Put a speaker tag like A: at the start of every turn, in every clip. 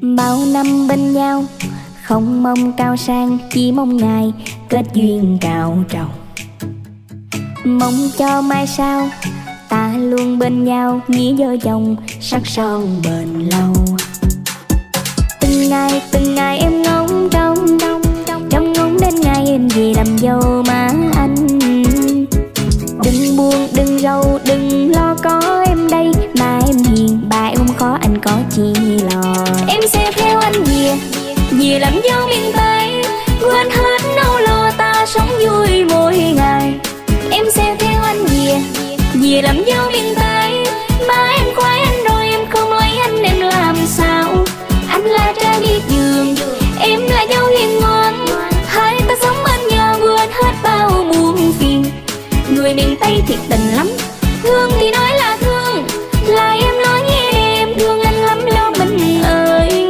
A: Bao năm bên nhau, không mong cao sang, chỉ mong ngày kết duyên cao trầu. Mong cho mai sau ta luôn bên nhau, nghĩa vợ chồng sắc son bền lâu. Từng ngày em ngóng trông ngóng đến ngày em về làm dâu má anh. Đừng buồn đừng rầu đừng lo, có em đây mà em hiền, bà em không khó anh có chi lo. Em sẽ theo anh về làm dâu miền Tây, quên hết nỗi lo ta sống vui mỗi ngày. Em sẽ theo anh về làm dâu miền Tây, ba em khoái anh rồi em không lấy anh em làm sao. Anh là trai biết giường, em là dâu hiền ngoan, hai ta sống bên nhau quên hết bao muôn phiền. Người miền Tây thiệt tình lắm, thương thì nói là thương, là em nói nghe em thương anh lắm lo mình ơi.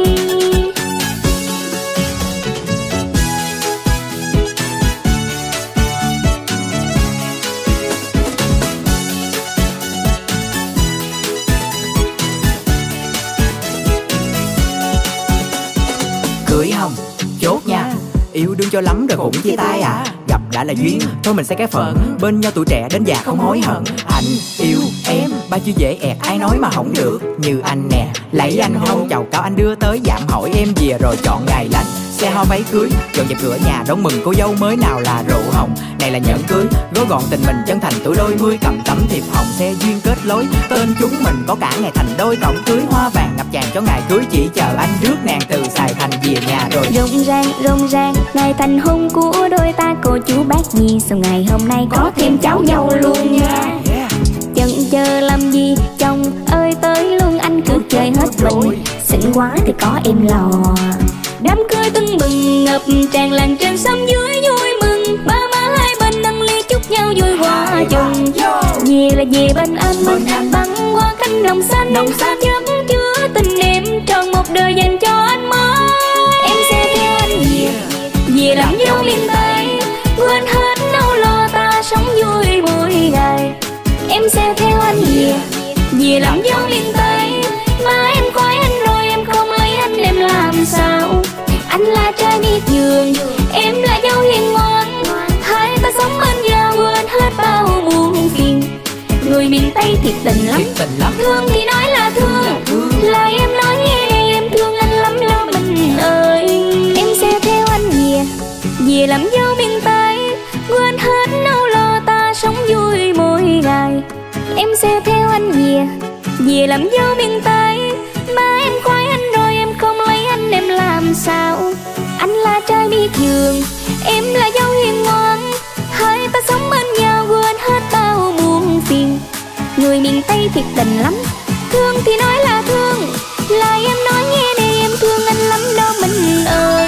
B: Cưới không? Chốt nha. Yêu đương cho lắm rồi cũng chia tay à? Gặp đã là duyên, thôi mình sẽ cái phận, bên nhau tuổi trẻ đến già không hối hận. Anh yêu em, ba chữ dễ ẹt ai nói mà không được. Như anh nè, lấy anh không chào cao anh đưa tới dạm hỏi em về rồi chọn ngày lành. Xe hoa váy cưới, dọn dẹp cửa nhà đón mừng cô dâu mới nào là rượu hồng. Này là nhẫn cưới, gói gọn tình mình chân thành tuổi đôi mươi, cầm tấm thiệp hồng xe duyên kết lối. Tên chúng mình có cả ngày thành đôi, cổng cưới hoa vàng ngập tràn cho ngày cưới, chỉ chờ anh rước nàng từ Sài Thành về nhà rồi.
A: Rộn ràng ngày thành hôn của đôi ta, cô chú bác gì sau ngày hôm nay có thêm cháu nhau luôn nha. Chần chờ làm gì chồng ơi tới luôn, anh cứ chơi hết mình, xinh quá thì có em lò. Đám cưới tưng bừng ngập tràn làng trên xóm dưới vui mừng, ba má hai bên nâng ly chúc nhau vui hòa chung. Về là về bên anh băng qua cánh đồng xanh vẫn chứa tình em tròn một đời dành cho anh mới. Em sẽ theo anh về làm dâu miền Tây, quên hết nỗi lo ta sống vui mỗi ngày. Em sẽ theo anh về làm dâu miền Tây, mà em khoái anh rồi em không lấy anh em làm sao. Anh là trai biết giường, em là dâu hiền ngoan, hai ta sống bên nhau quên hết bao muôn phiền. Người miền Tây thiệt tình lắm, thương thì nói là thương, là em nói nghe đây em thương anh lắm lo mình ơi. Em sẽ theo anh về làm dâu miền Tây, quên hết nỗi lo ta sống vui mỗi ngày. Em sẽ theo anh về làm dâu miền Tây, mà em khoái anh rồi em không lấy anh em làm sao. Anh là trai biết giường, em là dâu hiền ngoan, hai ta sống bên nhau quên hết bao muôn phiền. Người miền Tây thiệt tình lắm, thương thì nói là thương, là em nói nghe đây em thương anh lắm đó mình ơi.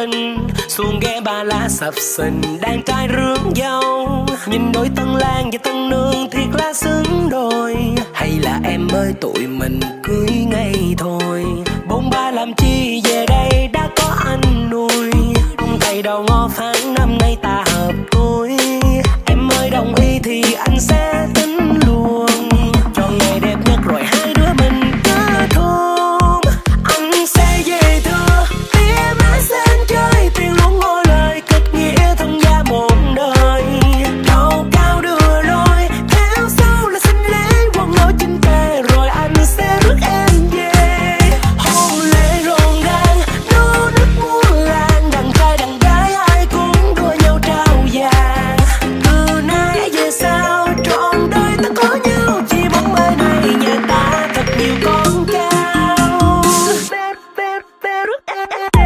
C: đình, xuồng ghe ba lá sập sình, đàn trai rước dâu. Nhìn đôi tân lang và tân nương thiệt là xứng đôi. Hay là em ơi tụi mình cưới ngay thôi, bôn ba làm chi về đây đã có anh nuôi. Thầy đầu ngõ tháng năm nay ta hợp tuổi, em ơi đồng ý thì anh sẽ tính luôn, cho ngày đẹp nhất rồi hai đứa mình kết hôn. Anh sẽ về thưa phía má sen chơi, tiền luôn ngôi lời kết nghĩa thân gia một đời. Đầu cao đưa lối theo sau là xin lễ quần lối chính tề, rồi anh sẽ rước em về. Hôn lễ rộn ràng nô nức muôn làng, đàn trai đàn gái ai cũng đua nhau trao vàng. Từ nay về sau trọn đời ta có nhau, chỉ bóng mơ này nhà ta thật nhiều con cao. Bé rước em.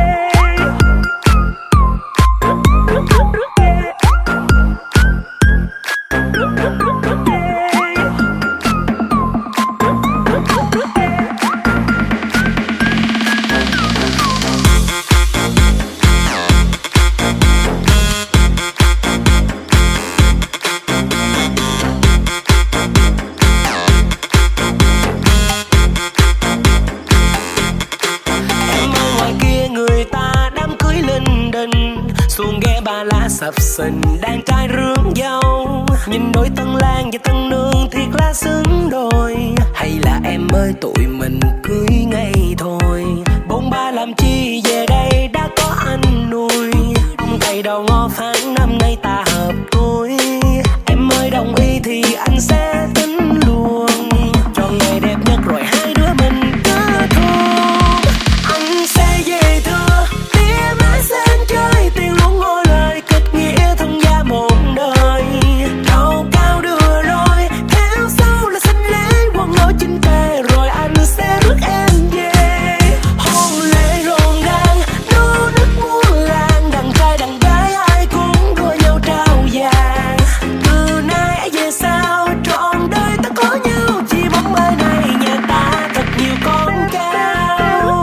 C: Xuồng ghe ba lá sập sình, đàn trai rước dâu. Nhìn đôi tân lang và tân nương thiệt là xứng đôi. Hay là em ơi tụi mình cưới ngay thôi, bôn ba làm chi về đây đã có anh nuôi. Thầy đầu ngõ tháng năm nay ta hợp tuổi, em ơi đồng ý thì anh sẽ tính luôn, cho ngày đẹp nhất rồi hai đứa mình kết hôn. Anh sẽ về thưa phía má sen chơi, tiền luôn ngôi lời kết nghĩa thân gia một đời. Đầu cao đưa lối theo sau là xin lễ quần lối chính tề, rồi anh sẽ rước em về. Hôn lễ rộn ràng nô nức muôn làng, đàn trai đàn gái ai cũng đua nhau trao vàng. Từ nay về sau trọn đời ta có nhau, chỉ bóng mơ này nhà ta thật nhiều con cao.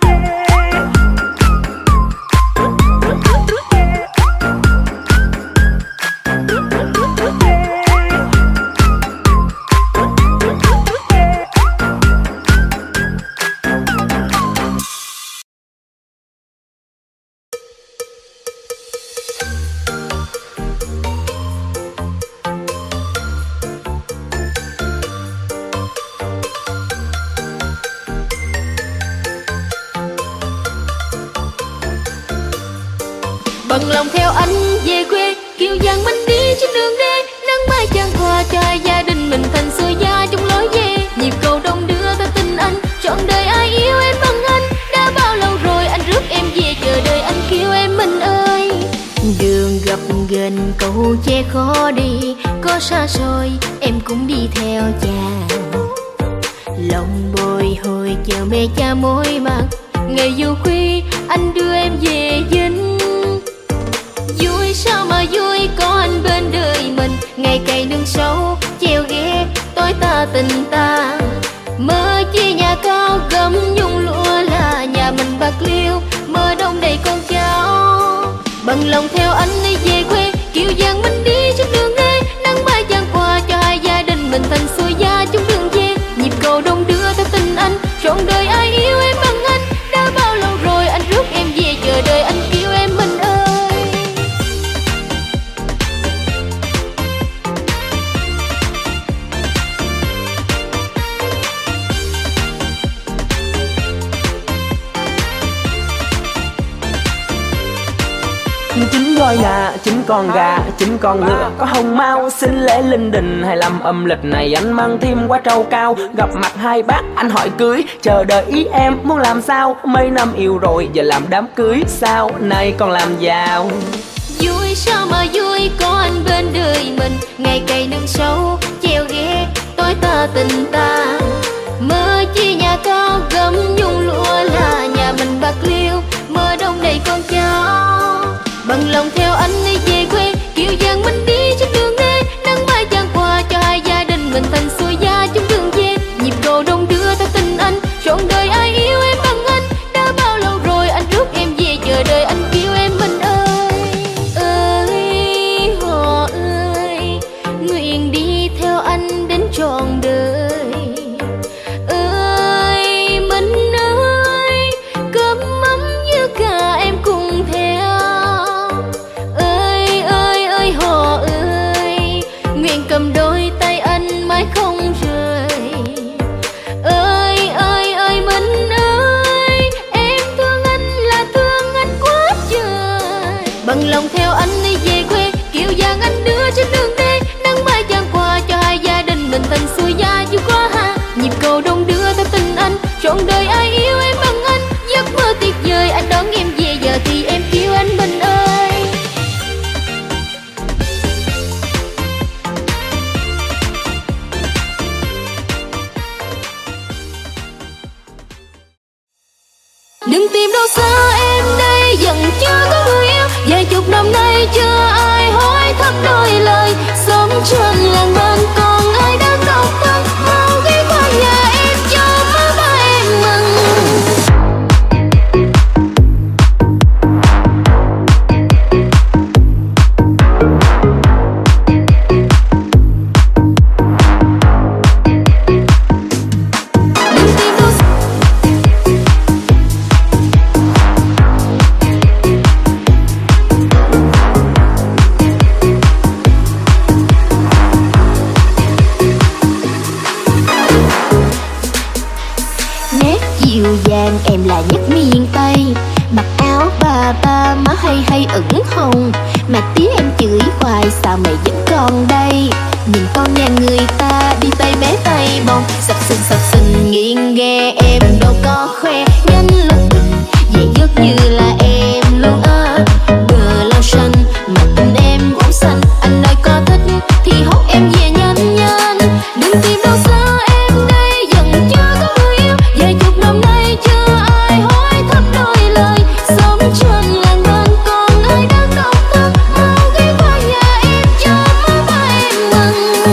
D: Bận lòng theo anh về quê, kiều giang mình đi trên đường đê. Nắng mai chan hòa cho hai gia đình mình thành xưa gia chung lối về. Nhịp cầu đông đưa ta tin anh, trọn đời ai yêu em bằng anh. Đã bao lâu rồi anh rước em về, chờ đợi anh kêu em mình ơi. Đường gập ghềnh cầu tre khó đi, có xa xôi em cũng đi theo cha. Lòng bồi hồi chờ mẹ cha mối mặt, ngày dù khuya anh đưa em về dinh. Vui sao mà vui có anh bên đời mình, ngày cày nương sâu treo ghé tối ta tình ta. Mơ chia nhà cao gấm nhung lụa là nhà mình bạc liêu, mơ đông đầy con cháu. Bằng lòng theo anh đi về quê, kiều giang mình đi trên đường đê. Nắng mai chan qua cho hai gia đình mình thành xuôi gia chung đường về. Nhịp cầu đông đưa theo tình anh, trọn đời ai yêu em bằng anh. Đã bao lâu rồi anh rước em về, chờ đợi anh kêu em mình ơi.
E: Chín gói gà, chín con gà, chín con ngựa có hồng mau. Xin lễ linh đình 25 âm lịch này anh mang thêm quả trâu cao. Gặp mặt hai bác anh hỏi cưới, chờ đợi ý em muốn làm sao. Mấy năm yêu rồi giờ làm đám cưới, sau này còn làm giàu.
D: Vui sao mà vui có anh bên đời mình, ngày cày nương sâu treo ghé tối ta tình ta. Mơ chia nhà cao gấm nhung lụa là nhà mình bạc liêu, mơ đông đầy con cháu. Bằng lòng theo anh đi về quê, kiều giang mình đi trên đường đê. Nắng mai chan qua cho hai gia đình mình thành xuôi gia chung đường về. Nhịp cầu đông đưa theo tình anh, trọn đời ai yêu em bằng anh. Đã bao lâu rồi anh rước em về, chờ đợi anh kêu bằng lòng theo anh đi về quê. Kiều vàng anh đưa trên đường đi, nắng mai chan qua cho hai gia đình mình thành xuôi gia vui quá ha. Nhịp cầu đông đưa ta tình anh, trọn đời ai yêu em bằng anh. Giấc mơ tuyệt vời anh đón em về, giờ thì em kêu anh Bình ơi. Đừng tìm đâu xa em đây vẫn chưa có người yêu. Vài chục năm nay chưa ai hỏi thăm đôi lời. Sống trên làng bên còn ai đang độc thân, mau ghé qua nhà em cho má ba em mừng. Vàng em là nhất miền Tây, mặc áo ba ba má hay ửng hồng. Mà tía em chửi hoài sao mày vẫn còn đây. Nhìn con nhà người ta đi tay bé tay bồng, sập sình nghiêng ghe em đâu có khoe. Nhanh lúc vậy giấc như là em luôn á. Bờ lao xanh mà tình em cũng xanh. Anh ơi có thích thì hốt em về nhanh nhanh. Đừng tìm đâu xa em đây vẫn chưa có người yêu. Vài chục năm nay chưa ai hỏi thăm đôi lời. Sống trên làng bên còn ai đang độc thân, mau ghé qua nhà em cho má ba em mừng.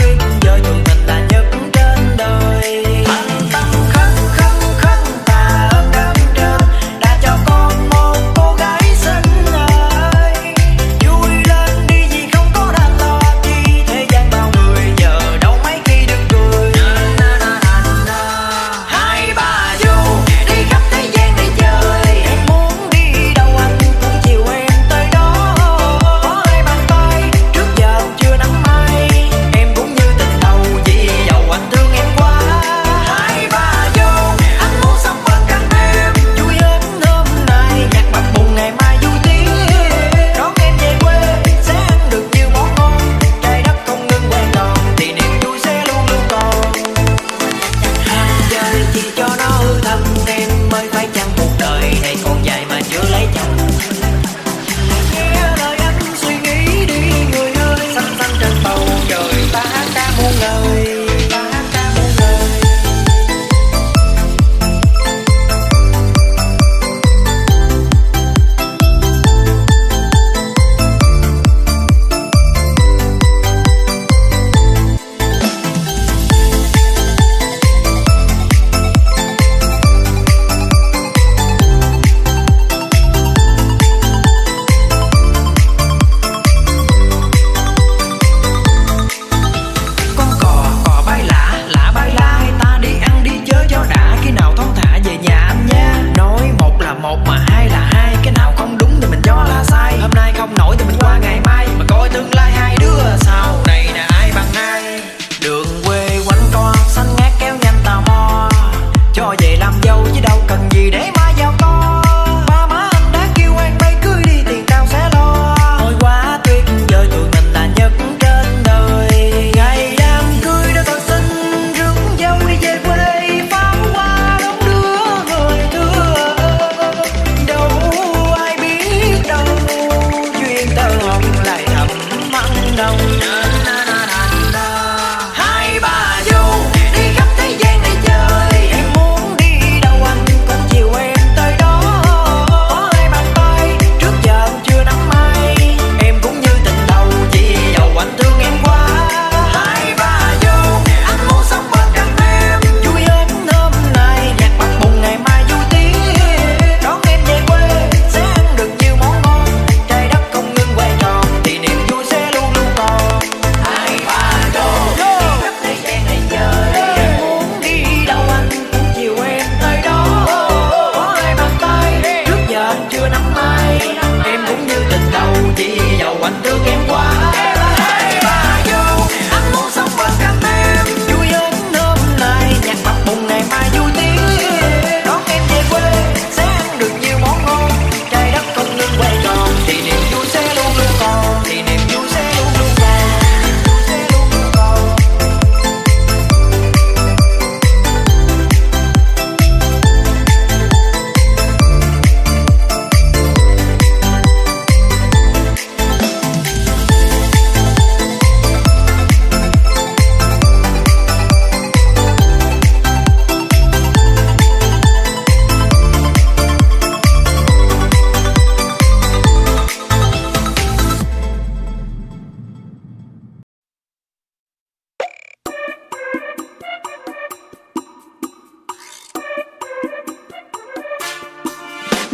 B: Ta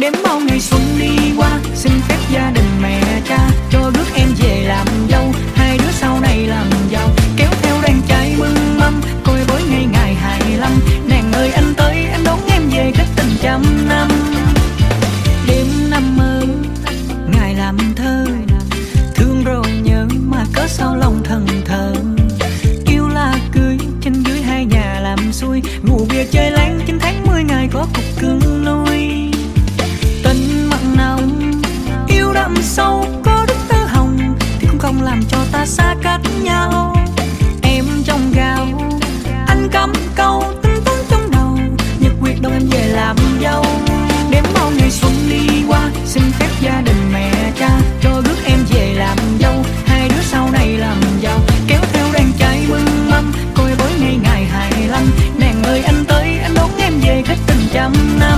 F: Đếm bao ngày xuân đi qua, xin phép gia đình mẹ cha cho rước em về làm dâu. Hai đứa sau này làm giàu, kéo theo đàn trai mừng mâm, coi bối ngày ngày 25. Nàng ơi anh tới, anh đón em về cách tình trăm năm. Đêm năm mơ, ngày làm thơ, thương rồi nhớ mà cớ sao lòng thần thờ. Yêu là cưới, trên dưới hai nhà làm xuôi, ngủ bia chơi láng 9 tháng 10 ngày có cục cưng nuôi. Tình mặn nồng, yêu đậm sâu, có đức tơ hồng thì cũng không làm cho ta xa cách nhau. Em trong gạo, anh cắm câu tính toán trong đầu, nhật quyết đâu em về làm dâu. Đếm bao ngày xuân đi qua, xin phép gia đình mẹ cha cho rước em về làm dâu. Hai đứa sau này làm giàu, kéo theo đàn trai mừng mâm, coi bối ngày ngày 25. Nàng ơi anh tới, anh đón em về cách tình trăm năm.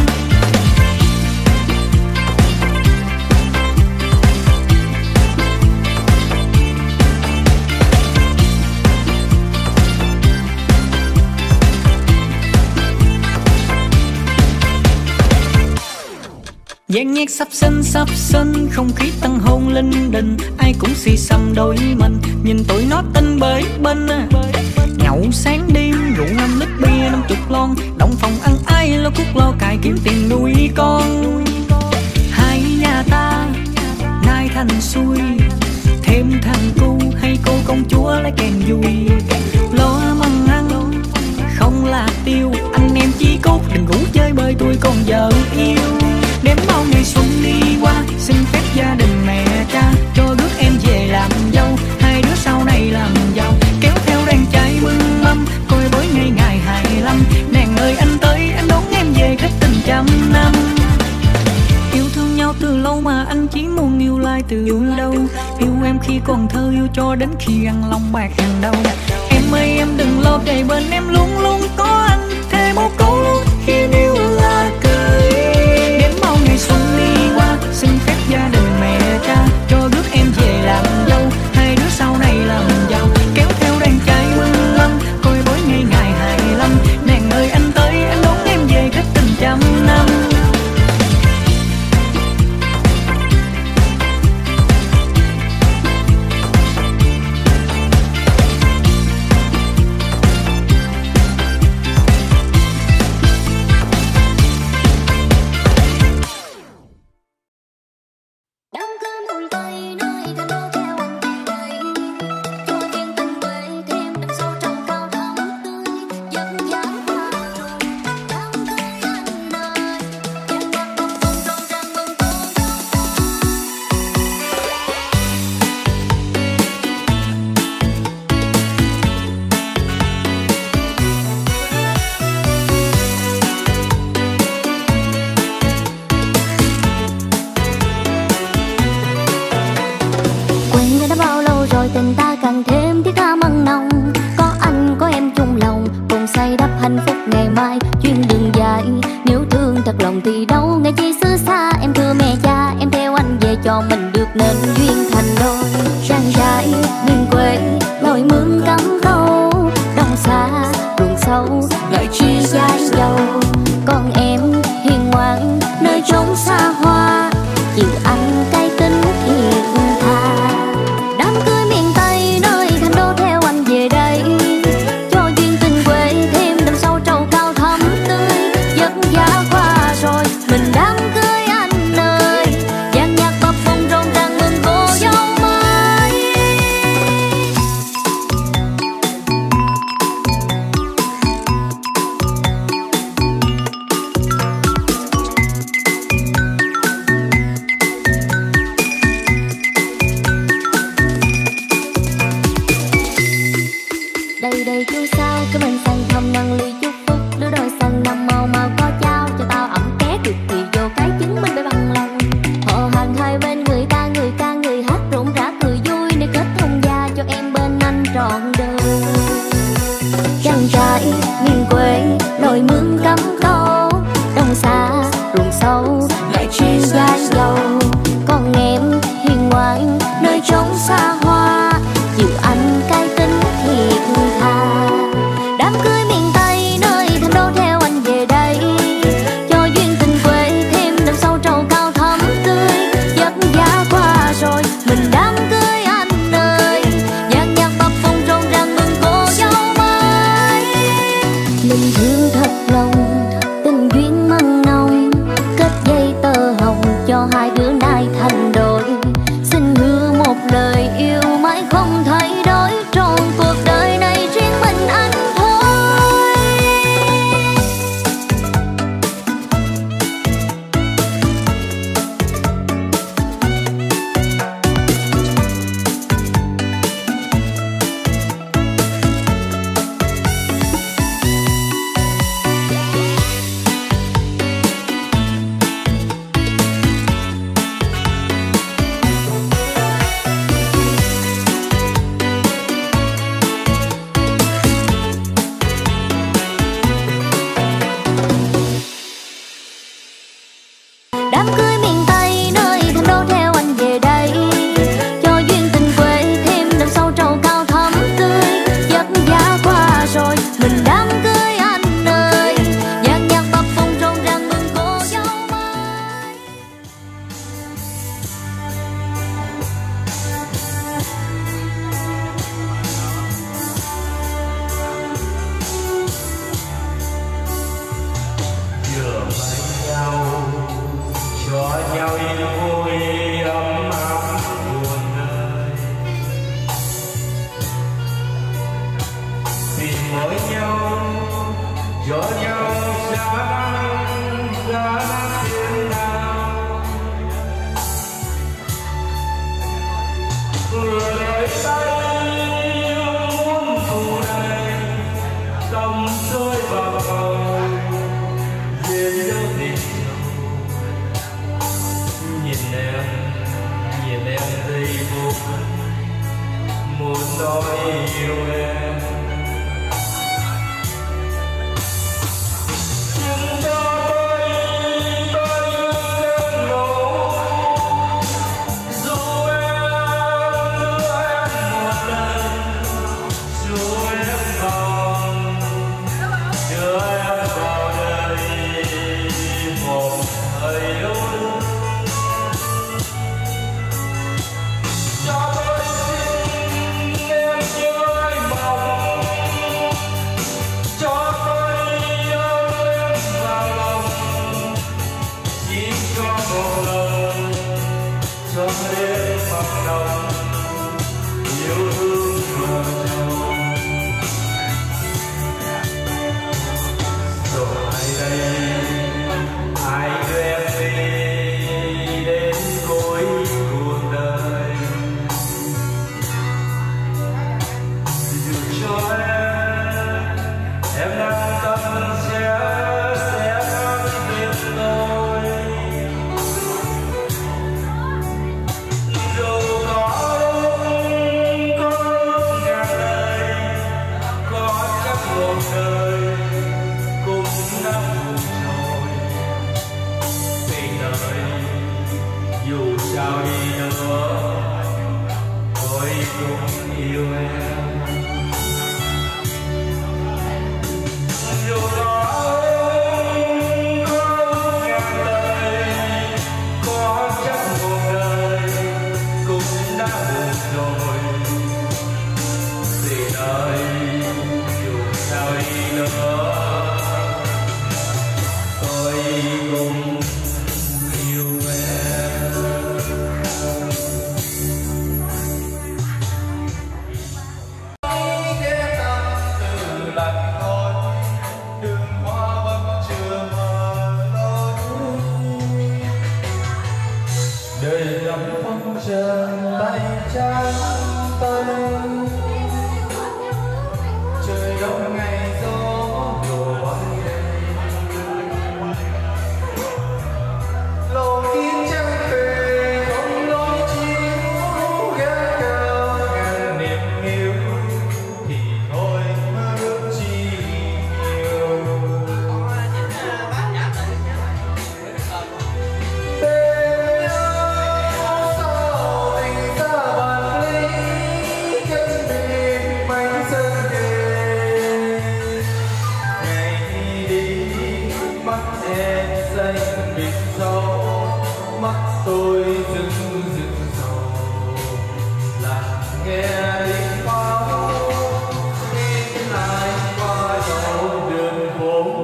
F: Dàn nhạc sắp sân, không khí tăng hôn linh đình, ai cũng xì xầm đôi mình, nhìn tụi nó tinh bới bên. Nhậu sáng đêm, rượu 5 lít bia 50 lon, động phòng ăn ai lo cuốc lo cài kiếm tiền nuôi con. Hai nhà ta nay thành xuôi, thêm thằng cu hay cô công chúa lấy kèn vui. Lo măng ăn không là tiêu, anh em chí cốt đừng ngủ chơi bơi tôi còn vợ yêu. Đếm bao ngày xuân đi qua, xin phép gia đình mẹ cha cho rước em về làm dâu. Hai đứa sau này làm giàu, kéo theo đàn trai mừng mâm, coi bối ngày ngày 25. Nàng ơi anh tới, anh đón em về cách tình trăm năm. Yêu thương nhau từ lâu mà anh chỉ muốn yêu lại từ đâu. Yêu em khi còn thơ, yêu cho đến khi ăn lòng bạc hàng đầu. Em ơi em đừng lo, kề bên em luôn luôn có anh, thêm một câu luôn khi yêu là cười. Đến bao ngày xuân đi qua, xin phép gia đình mẹ cha cho rước em về làm dâu. Hai đứa sau này làm giàu, kéo theo đàn trai mừng mâm, coi bối ngày ngày 25. Nàng ơi anh tới, anh đón em về cách tình trăm năm.
A: Tình ta càng thêm thiết tha mặn nồng, có anh có em chung lòng, cùng xây đắp hạnh phúc ngày mai. Chuyến đường dài, nếu thương thật lòng thì đâu ngày chi xứ xa. Em thưa mẹ cha, em theo anh về cho mình được nên duyên thành đôi. Trang trại miền quê, lối mương cắm câu, đông xa ruộng sâu, ngợi chi giai dầu. Còn em hiền ngoan nơi chốn xa hoa, chịu anh cái tính hiền tha. Đám cưới miền Tây nơi thành đô theo anh về đây, cho duyên tình quê thêm đậm sâu trầu cao thắm tươi. Giấc giá qua rồi mình đám cưới anh ơi, dàn nhạc bập bùng rộn ràng mừng cô dâu mới.
D: thương thật lòng, tình duyên mặn nồng, kết dây tơ hồng cho hai đứa nay thành đôi. Xin hứa một lời yêu mãi không thay đổi, trọn cuộc đời này riêng mình anh thôi. Đám cưới miền Tây nơi thành đô theo anh về đây, cho duyên tình quê thêm đậm sâu trầu cao thắm tươi. Giấc giá qua rồi mình đám cưới anh ơi, nhạc nhạc tập phong rộn ràng mừng cô dâu mới.
G: Vừa bên nhau cho nhau yêu vui ấm áp buồn nơi, tìm mỗi nhau cho nhau sáng ra thiên nào. Vừa đợi tay muốn phù đầy tâm rơi vào cầu duyên dấu tình sâu. Nhìn em thấy vô cùng muốn nói yêu em. Nhưng cho tôi cơn ngủ, dù em đưa em một lần, dù em còn đưa em vào đời một thời luôn. Cho tôi xin em như anh mong, cho tôi yêu em vào lòng, chỉ cho một lần, cho em bằng lòng yêu thương vợ chồng. Rồi ai đây, ai đưa em đi đến cuối cuộc đời. Dù cho em đang tâm sẽ biết tôi. Dù có lúc ngàn đời, có chắc một đời cũng đã buồn rồi. Vì đời dù sao đi nữa tôi cũng yêu em. Dù có ngàn đời, có chắc một đời cũng đã buồn rồi. Vì đời dù sao đi nữa tôi cũng yêu em. Ghé tâm từ lần thôi, đường hoa vẫn chưa mở lối. Đời lắm phong trần tay trắng tay, trời đông ngày gió đổ bay đầy. Lầu kín trăng về không lối chiếu, ghé cao ngàn niềm yêu thì thôi mơ ước chi nhiều. Bên nhau sau tình xa bạn lý, chân đêm bánh sân kề. Ngày đi mắt em xanh biển sâu, mắt tôi rưng rưng sầu. Lặng nghe tiếng pháo, tin lại qua dấu đường phố.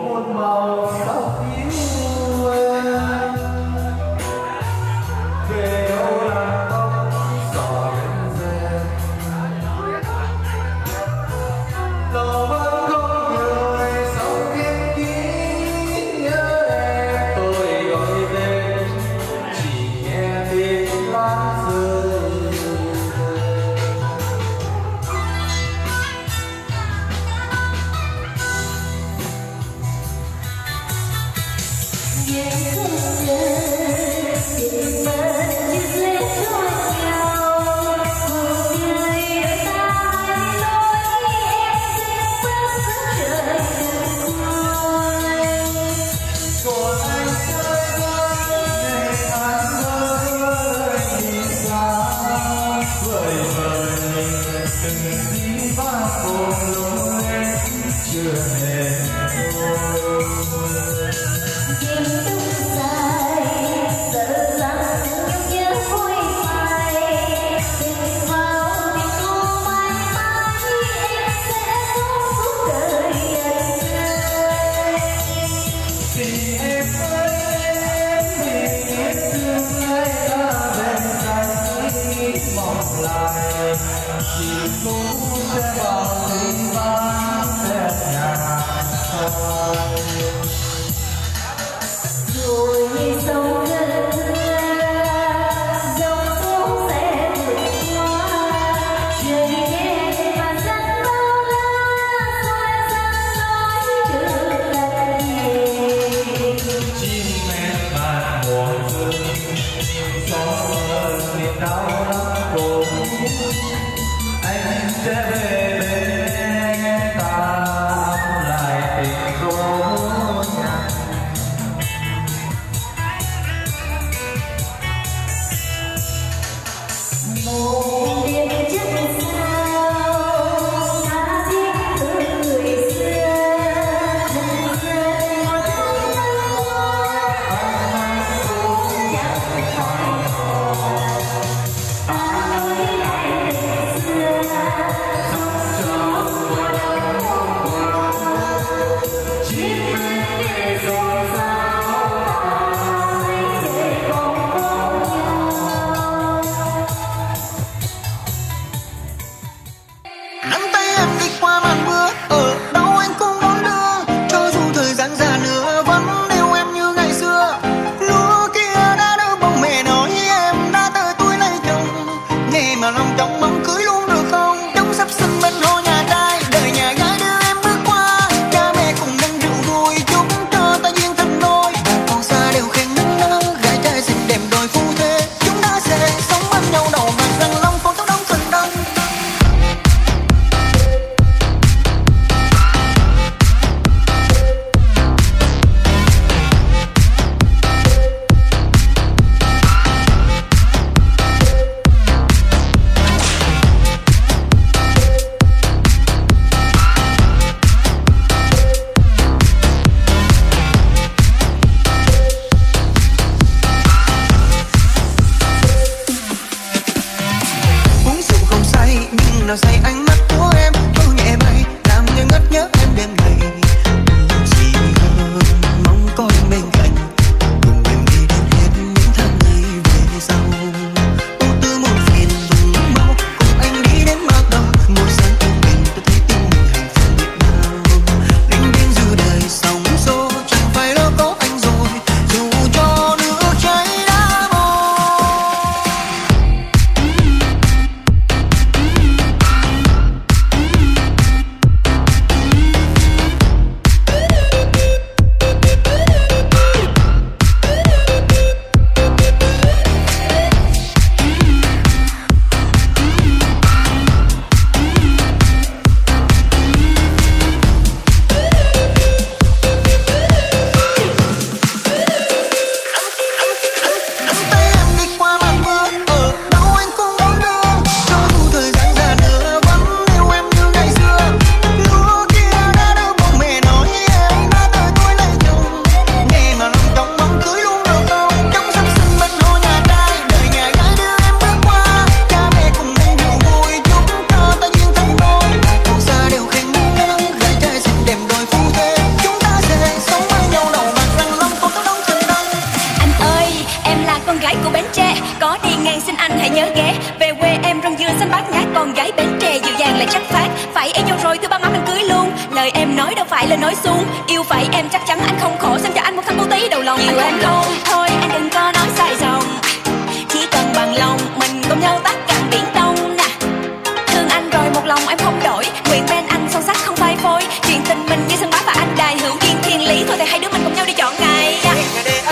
H: Chuyện tình mình như sân bá và anh đài hữu duyên thiên lý thôi thì hai đứa mình cùng nhau đi chọn ngày.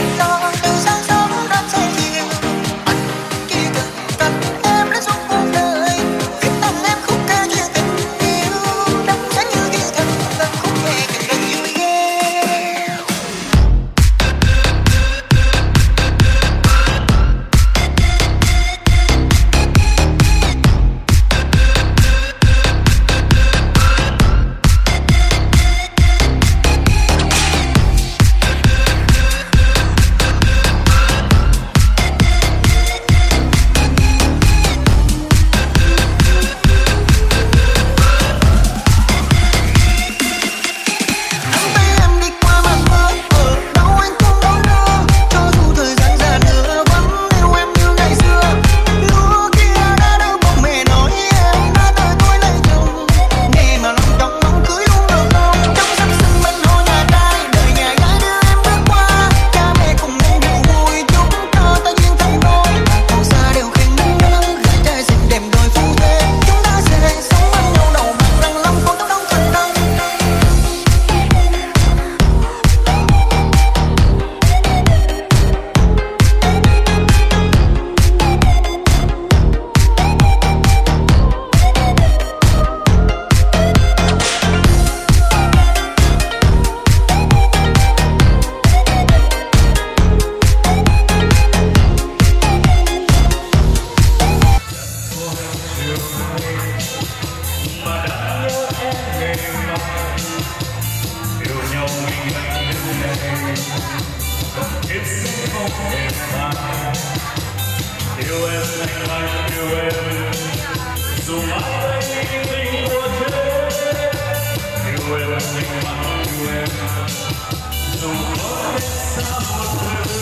G: em mãi. Yêu em anh mãi yêu em, dù mãi tình của thế. Yêu em anh mãi yêu em, dù có cách xa một đời.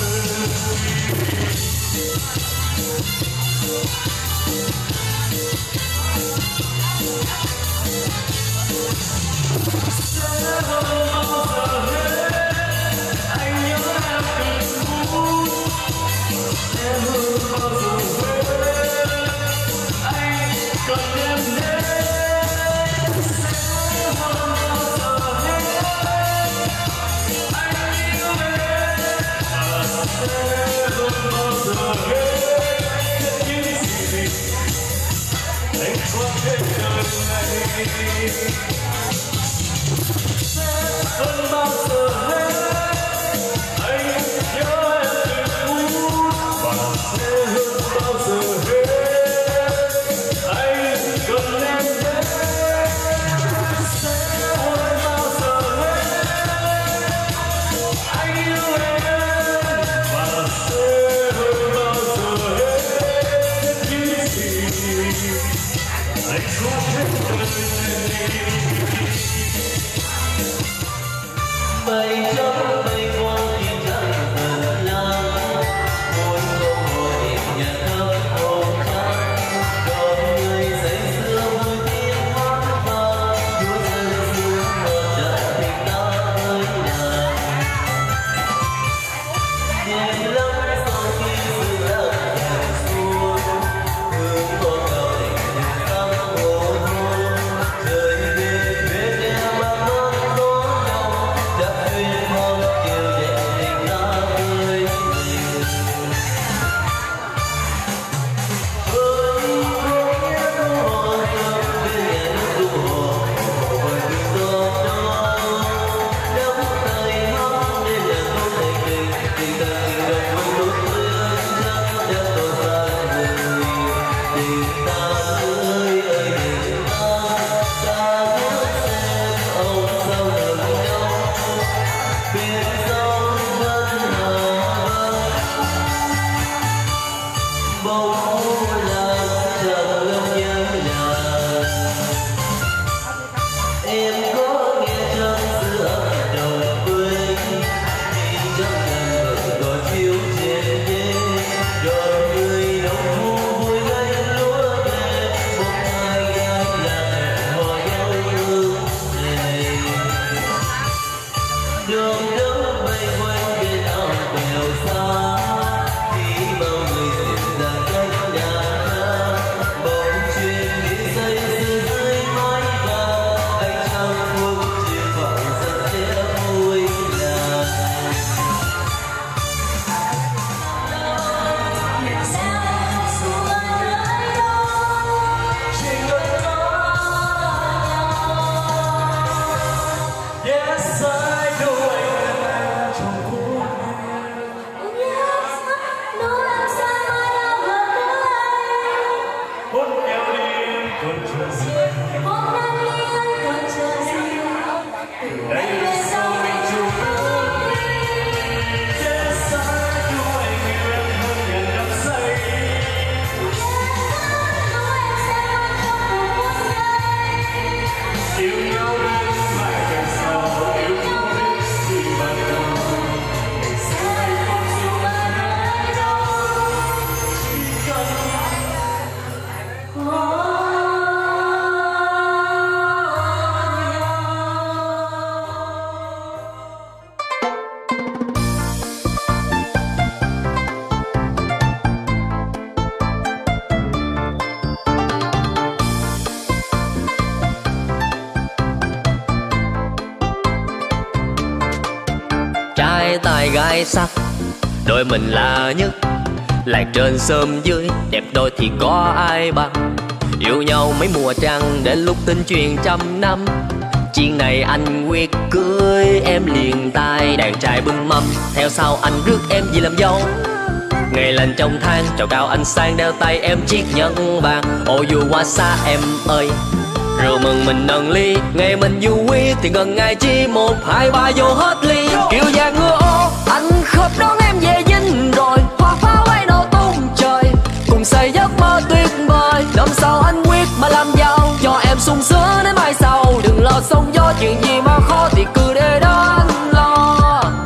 G: Sẽ không bao giờ hết, anh nhớ em từng phút. Sẽ không bao giờ hết, anh cần em đến. Sẽ không bao giờ hết, anh yêu em. Và sẽ không bao giờ hết những gì anh có trên đời này. Không bao giờ hết, anh nhớ em từng phút. Và sẽ không bao giờ hết, anh cần em đến. Sẽ không bao giờ hết, anh yêu em. Và sẽ không bao giờ hết những gì anh có trên đời này.
H: Mây trắng mây quang thì chẳng cần lắm, mỗi câu hỏi nhẹ thơm hồn trắng. Còn người say sưa vui tiếng hát vang, chúa rơi xuống một trận tình ta ơi nàng. Đêm lắm sau khi sự lặng dần xuống, hương có cao tình nhẹ sáng hồ hôn. Trời về bên em mà mắt đón nhau, đã duyên mong kiều đẹp tình ta ơi mình. Ơi có nghe hò sớm về ru hò, hồi từng giọt đó đắm tay mắt nên là không thể tình. Tình ta tình đồng với lúc xưa chắc đã tỏ ra người. Tình ta ơi ơi tình ta ước xem ông sao ngừng nhau. Biển sông vẫn hờ bóng môi làm chẳng lâm nhớ nàng. Em có nghe trăng giữa đồng quê, đi trăng lần gọi phiêu trên đê. Đoàn người đông thu vui ngây lúa về, một hai gái là hẹn hò nhau hương này. Đường đông bay quanh bên áo bèo xa, khi bao người dịp ra cách nhà ta. Bóng chuyền đi say sưa dưới mái vàng, anh trăng buông chiều vọng giận sẽ vui làng.
G: Yes, I know anh là trong cuộc đời. Hôn nhau đi em còn chờ gì, từ đây về sau mình chung bước đi. Yes, I know anh yêu em hơn ngàn năm say. Yêu nhau đến mãi về sau, yêu không biết gì ban đầu. Ngày sau anh không dù bạn ở đâu, chỉ cần
C: Trai tài gái sắc, đôi mình là nhất. Làng trên xóm dưới, đẹp đôi thì có ai bằng. Yêu nhau mấy mùa trăng, đến lúc tin truyền trăm năm. Chuyện này anh quyết cưới em liền tay. Đàn trai bưng mâm, theo sau anh rước em về làm dâu. Ngày lên trong tháng, trầu cao anh sang đeo tay em chiếc nhẫn vàng. Ô dù qua xa em ơi, rượu mừng mình nâng ly. Ngày mình vui thì gần ngày chi, 1, 2, 3 vô hết ly. Kiều vàng ngựa ô, anh khớp đón em về dinh rồi.
E: sóng gió, chuyện gì mà khó thì cứ để đó anh lo.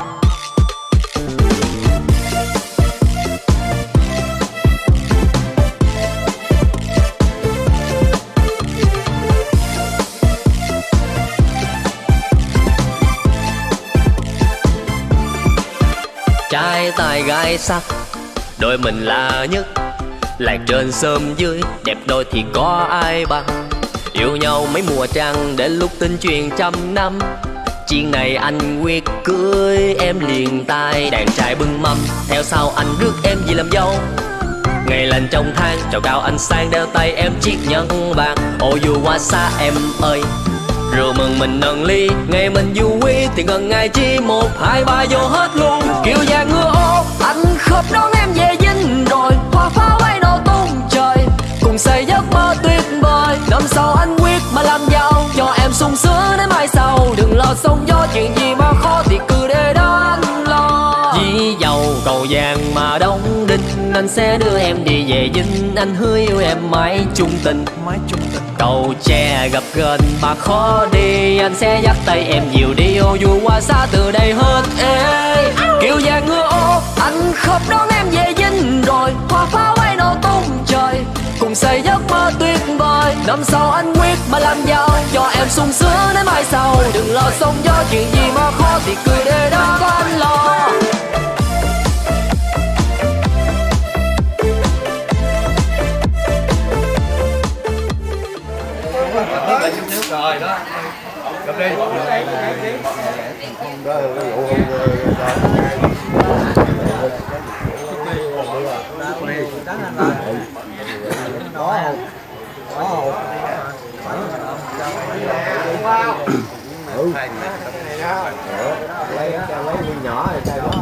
C: Trai tài gái sắc, đôi mình là nhất. Làng trên xóm dưới, đẹp đôi thì có ai bằng. Yêu nhau mấy mùa trăng, đến lúc tin truyền trăm năm. Chuyện này anh quyết cưới em liền tay. Đàn trai bưng mâm, theo sau anh rước em về làm dâu. Ngày lành trong tháng, trầu cao anh sang đeo tay em chiếc nhẫn vàng. Ô dù qua xa em ơi, rượu mừng mình nâng ly. Ngày mình vui thì gần ngày chi, 1, 2, 3 vô hết luôn. Kiều vàng ngựa ô, anh khớp đón em về dinh rồi. Hoa pháo bay nổ tung trời, cùng xây giấc mơ tuyệt vời. Năm sau anh quyết mà làm giàu, cho em sung sướng đến mai sau. Đừng lo sóng gió, chuyện gì mà khó thì cứ để đó anh lo. Dĩ dầu cầu vàng mà đóng đinh, anh sẽ đưa em đi về dinh. Anh hứa yêu em mãi chung tình. Cầu tre gặp gần mà khó đi, anh sẽ dắt tay em nhiều đi. Ô dù qua xa từ đây hết ê. Kiều vàng ngựa ô, anh khớp đón em về dinh rồi. Hoa pháo bay nổ tung trời, cùng xây giấc mơ tuyệt vời. Năm sau anh quyết mà làm giàu, cho em sung sướng đến mai sau. Đừng lo sóng gió, chuyện gì mà khó thì cứ để đó có anh lo.
G: Rồi đó, cầm đi.
H: Lấy nhỏ rồi chai đó.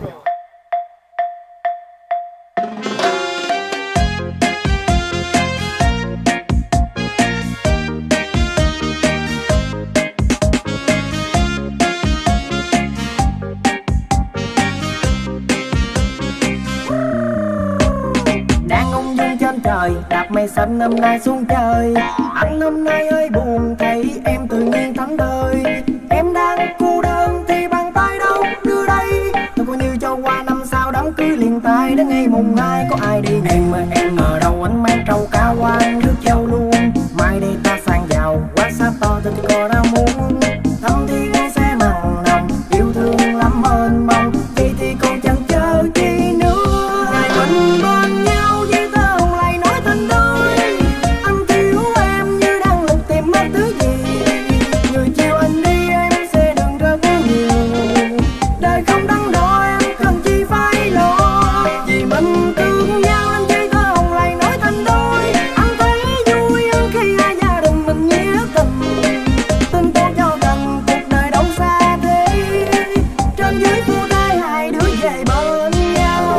I: Đạp mây xanh năm nay xuống trời. Anh hôm nay hơi buồn thấy em tự nhiên thánh thơi. Em đang cô đơn thì bàn tay đâu đưa đây. Tôi coi như cho qua năm sau đám cưới liền tay. Đến ngày mùng 2 có ai đi em ở đâu anh mang trầu cao qua nước châu luôn. Mai đây ta sang giàu quá xa to tôi có ra muốn. Thăm thì ngay sẽ mặn nồng, yêu thương lắm mênh mông. Vậy thì còn chẳng chờ chi nữa. Ngày mình bên nhau với tơ hồng lại nói tình đôi. Anh thiếu em như đang lục tìm mất thứ gì. Người chiều anh đi em sẽ đừng rất nhiều. Đời không đắn đo em cần chi phải lo. Vì mình thương nhau anh chơi tơ hồng lại nói tình đôi. Anh thấy vui hơn khi hai gia đình mình nghĩa tình. Tin tốt cho gần cuộc đời đâu xa thế. Trên dưới phu tay hai đứa về bên nhau.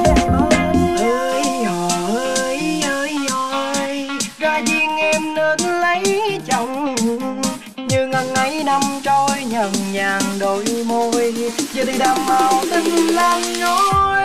I: Ơi ra duyên em nên lấy chồng. Như ngần ấy năm trôi nhần nhàn đôi môi. Giờ thì đàm màu tình lan nhói.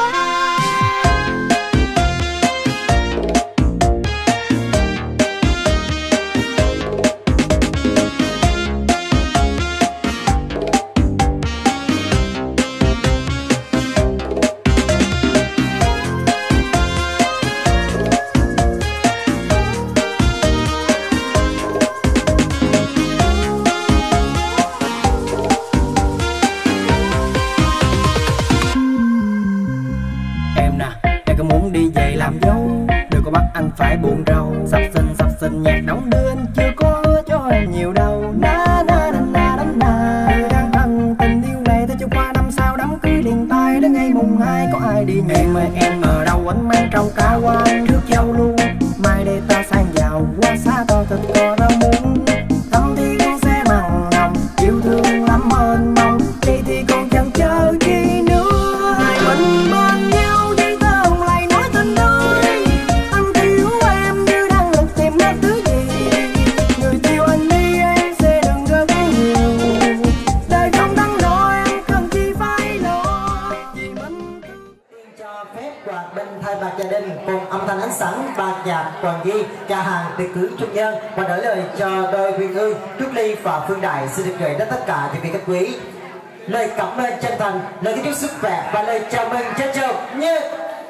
I: Làm dâu đừng có bắt anh phải buồn rầu. Sắp xinh nhạc đóng đưa anh chưa có cho em nhiều đâu. Na na na na na na. Người đang cần tình yêu này ta cho qua năm sau đám cưới liền tay. Đến ngày mùng 2 có ai đi nhẹ. Em ở đâu anh mang trầu cao qua trước châu luôn. Mai đây ta sang giàu qua xa to thật có đâu muốn. Tâm thì con sẽ mặn nồng, yêu thương lắm mênh mông. Đi thì còn chẳng chờ chi nữa. Hai mình bên nhau với tơ hồng lại nói tình đôi. Anh thiếu em như đang lục tìm mất thứ gì. Người chiều anh đi em sẽ đừng rất nhiều. Đời không đắn đo em cần chi phải lo. Vì mình cho phép quà
J: bên thay mặt gia đình cùng âm thanh ánh sáng ban nhạc Toàn Duy ca hàng tiệc cưới trung nhân và đổi lời cho đôi Huyền Ương, Trúc Ly và Phương Đại xin được gửi đến tất cả quý vị khách quý lời cảm ơn chân thành, lời kính chúc sức khỏe và lời chào mừng trân trọng nhất.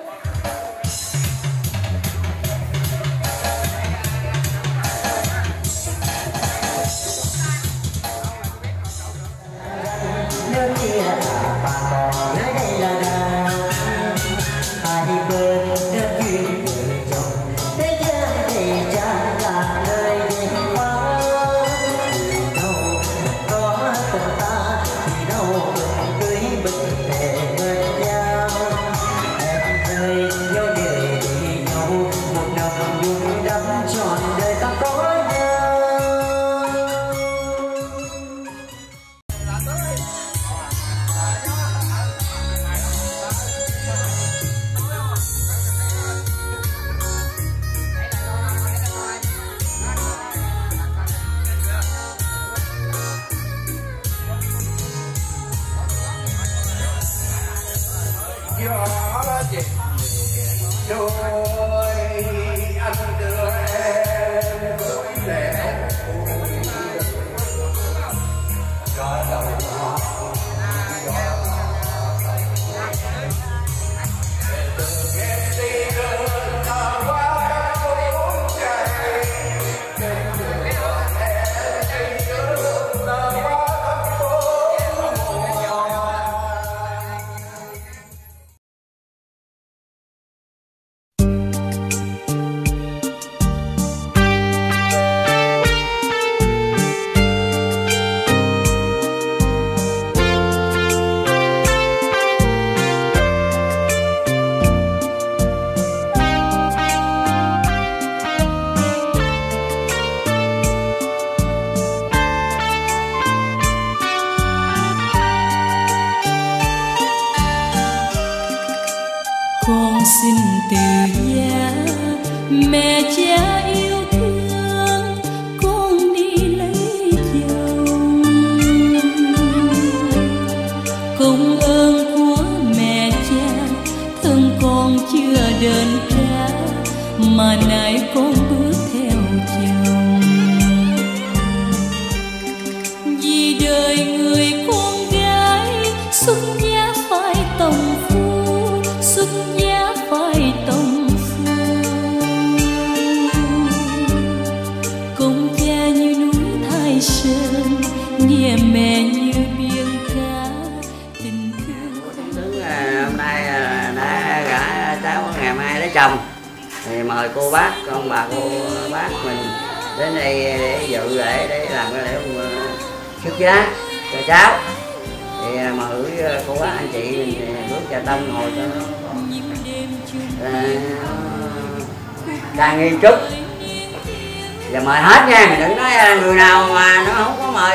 J: Nếu như là bà còn nói đây là hai bên đơn duyên người chồng thế gian thì chẳng là nơi để hoa đâu có tình ta thì đâu mình cưới mình về bên nhau em ơi nhớ đời thì nhau một năm dung đắm trọn đời ta có nhau.
K: Đôi anh đưa em lẽ cho đầu hoa từng nghe đi đơn ta qua các phố chạy trên đường em đi đơn ta qua các phố.
L: Con xin từ gia mẹ cha yêu thương, con đi lấy chồng. Công ơn của mẹ cha thân con chưa đền trả, mà nay con bước theo chồng. Vì đời người con gái xuất gia phải tòng phu, xuất gia phải tòng phu. Công cha như núi Thái Sơn, nghe mẹ như biển cả, tình thương
M: hôm nay đã gả cháu ngày mai lấy chồng thì mời cô bác, ông bà cô bác mình đến đây để dự lễ, để làm cái lễ xuất giá cho cháu. Thì mời cô bác anh chị mình bước trà tông ngồi cho nó càng nghi chút. Giờ mời hết nha, đừng nói người nào mà nó không có mời.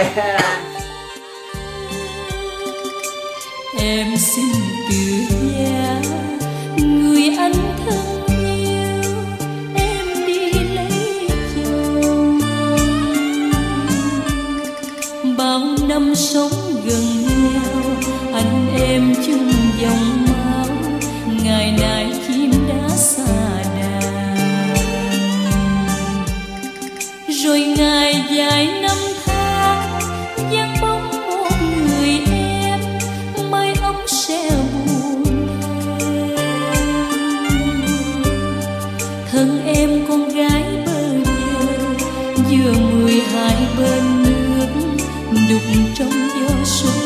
L: Em xin từ gia người anh thân yêu, em đi lấy chồng. Bao năm sống gần nhau, anh em chung dòng máu, ngày nay chim đã xa đàn. Rồi ngày dài năm tháng vắng bóng một người em, mây ấm sẽ buồn thân em con gái bơ vơ, vừa 12 bên nước đục trong gió xuân.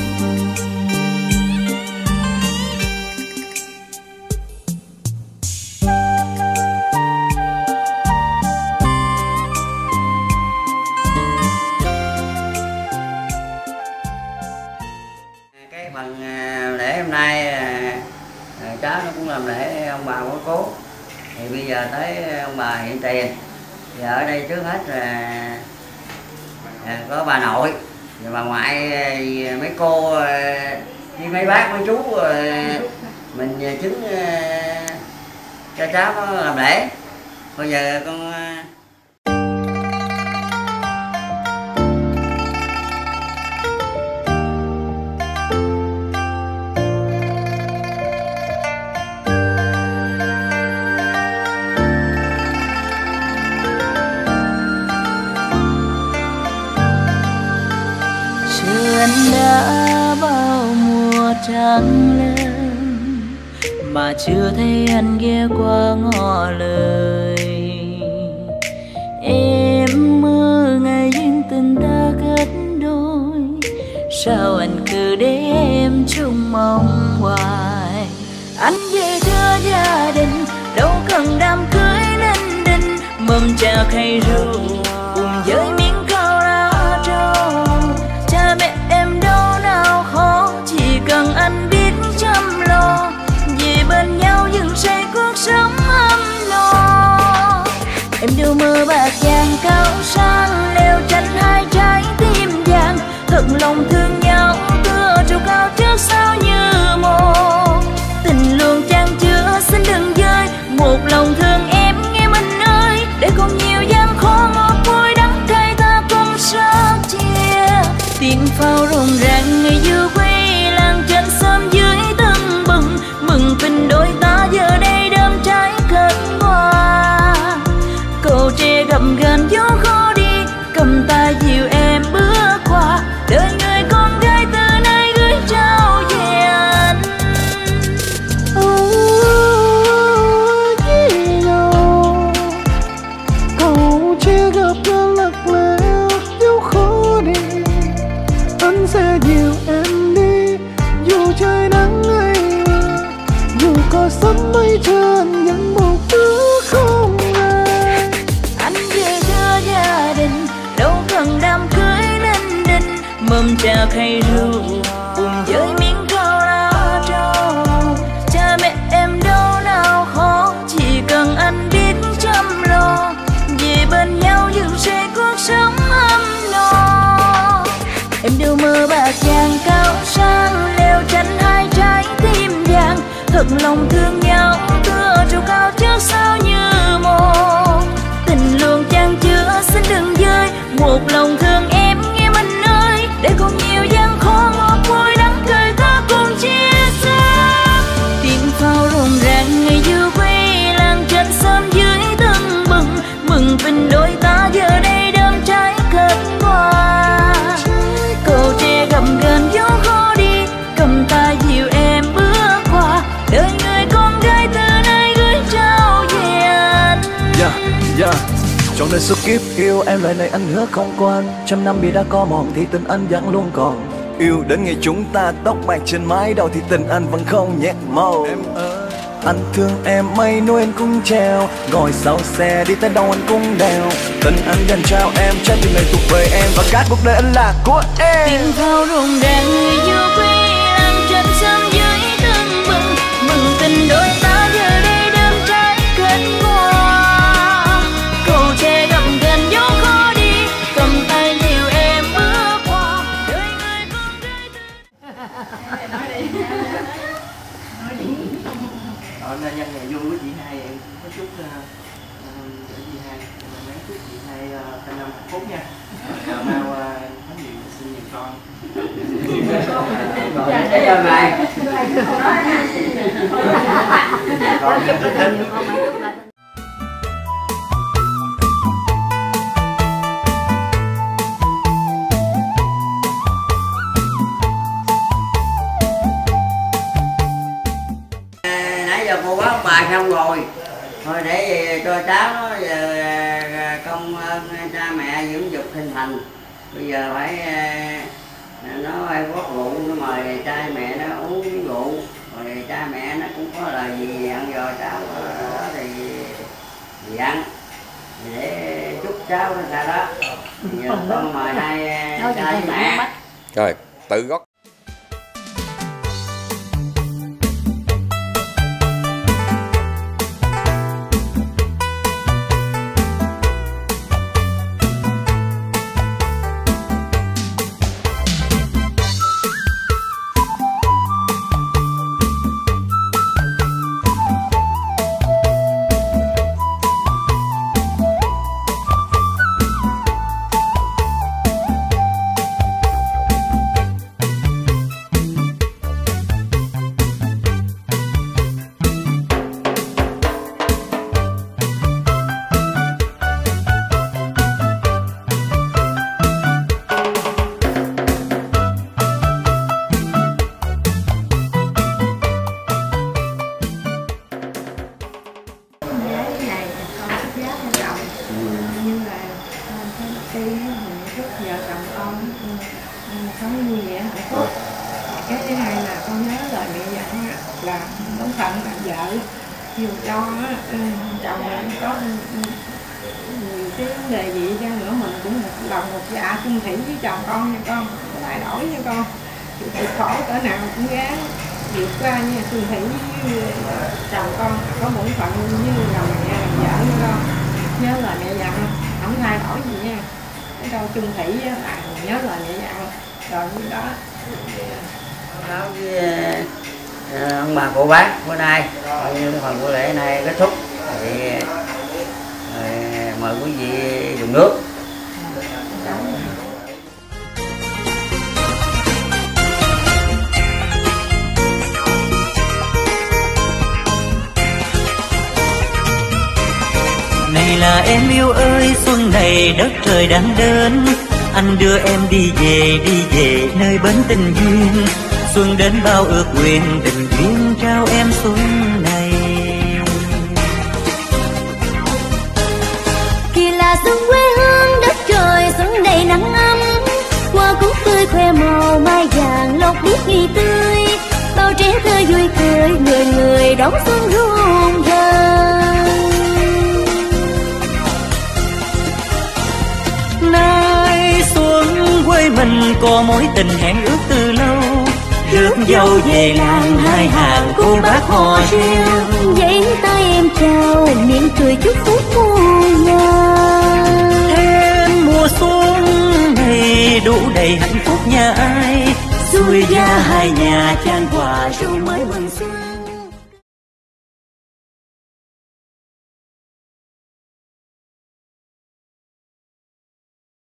M: Cái phần lễ hôm nay cháu nó cũng làm lễ ông bà của cố. Thì bây giờ tới ông bà hiện tiền. Thì ở đây trước hết là có bà nội, và bà ngoại, mấy cô với mấy bác mấy chú mình chứng cho cháu nó làm lễ. Bây giờ con
L: sáng lên mà chưa thấy anh ghé qua ngỏ lời. Em mơ ngày duyên tình ta kết đôi, sao anh cứ để em trong mong hoài. Anh về thưa gia đình, đâu cần đám cưới linh đình, mâm trà khay rượu cùng với miếng cao lá trầu. Cha mẹ em đâu nào khó, chỉ cần anh biết chăm lo, về bên nhau dừng say cuộc sống ấm no. Em đâu mơ bạc vàng cao sang, leo tranh hai trái tim vàng, thật lòng thương nhau tựa trầu cao trước sau như một. Tình luôn chan chứa xin đừng rơi, một lòng thương em nghe mình ơi, để còn nhiều gian khó ngọt vui đắng cay ta cùng sát chia. Tiếng pháo rộn ràng ngày du quy, làng trên sớm dưới tưng bừng, mừng tình đôi ta giờ đây đơm trái kết hoa. Cầu tre gầm ghềnh gió khó đi, cầm tay dìu em bước qua, đời người con gái từ nay gửi trao về anh.
I: Cầu tre gặp nhau lắc lẻo dẫu khó đi, anh sẽ dìu em đi dù trời nắng hay mưa, dù có sấm mây tràn vẫn một đứa không ai.
L: Anh về thưa gia đình, đâu cần đám cưới linh đình, mâm trà khay rượu cùng với miếng cao lá trầu. Cha mẹ em đâu nào khó, chỉ cần anh biết chăm lo, về bên nhau dừng say cuộc sống ấm no. Em đâu mơ bạc vàng cao sang, leo tranh hai trái tim vàng, thật lòng thương nhau tựa trầu cao trước sau như một. Tình luôn chan chứa xin đừng rơi, một lòng thương em nghe mình ơi, để còn nhiều gian khó ngọt vui đắng cay ta cùng chia sẻ. Tiếng pháo rộn ràng ngày du quy, làng trên sớm dưới tưng bừng, mừng tình đôi ta giờ đây đơm trái kết hoa. Cầu tre gầm ghềnh gió khó đi, cầm tay dìu em bước qua, đời người con gái từ nay gửi trao về anh.
H: Trong đời suốt kiếp yêu em lời này anh hứa không quên, trăm năm bị đã có mòn thì tình anh vẫn luôn còn. Yêu đến ngày chúng ta tóc bạc trên mái đầu thì tình anh vẫn không nhạt màu. Em ơi, anh thương em mây nuôi anh cũng treo, ngồi sau xe đi tới đâu anh cũng đèo. Tình anh dành trao em, trái tim này thuộc về em và cả cuộc đời anh là của em.
L: Tiếng pháo rộn ràng người du quy, làng trên sớm dưới tưng bừng, mừng tình đôi ta giờ đây đơm trái kết hoa. Cầu tre gầm ghềnh gió khó đi, cầm tay dìu em bước qua, đời người con gái từ.
B: Nhân ngày vui của chị hai em có chúc chị hai mấy chúc chị hai thành năm hạnh phúc nha. Mau có nhiều sinh nhiều con.
M: Bây giờ mày nãy giờ cô bác bài xong rồi, thôi để cho cháu nó giờ công ơn cha mẹ dưỡng dục hình thành, bây giờ phải nó phải có rượu, nó mời cha mẹ nó uống miếng rượu, rồi cha mẹ nó cũng có lời gì dặn dò cháu đó thì dặn để chúc cháu nó sao đó. Giờ con mời hai cha với mẹ.
N: Rồi tự gót. hai là con nhớ lời mẹ dặn á, là bổn phận làm vợ dù cho chồng mình có nhiều cái vấn đề gì cho nữa mình cũng một lòng một dạ chung thủy với chồng con nha con, không lại đổi nha con. Chịu cực khổ cỡ nào cũng gắng vượt qua nha, chung thủy với chồng con có bổn phận như là mẹ làm vợ nha con. Nhớ lời mẹ dặn không thay đổi gì nha. Cái câu chung thủy là nhớ lời mẹ dặn rồi như đó.
M: Nói với ông bà cô bác bữa nay coi như phần buổi lễ này kết thúc thì mời quý vị dùng nước.
F: Này là em yêu ơi, xuân này đất trời đang đến, anh đưa em đi về nơi bến tình duyên. Xuân đến bao ước nguyện, tình duyên trao em xuân này.
D: Kỳ là xuân quê hương đất trời xuân đầy nắng ấm, hoa cúc tươi khoe màu mai vàng lộc biết nghi tươi, bao trẻ thơ vui cười người người đón xuân rộn ràng.
F: Nay xuân quê mình có mối tình hẹn ước từ lâu, rước dâu về làng hai hàng cô bác hò reo,
D: giấy tay em chào miệng cười chúc phúc muôn nhà.
F: Thêm mùa xuân này đủ đầy hạnh phúc nhà ai, xuôi ra hai nhà chan quà rượu mới mừng xuân.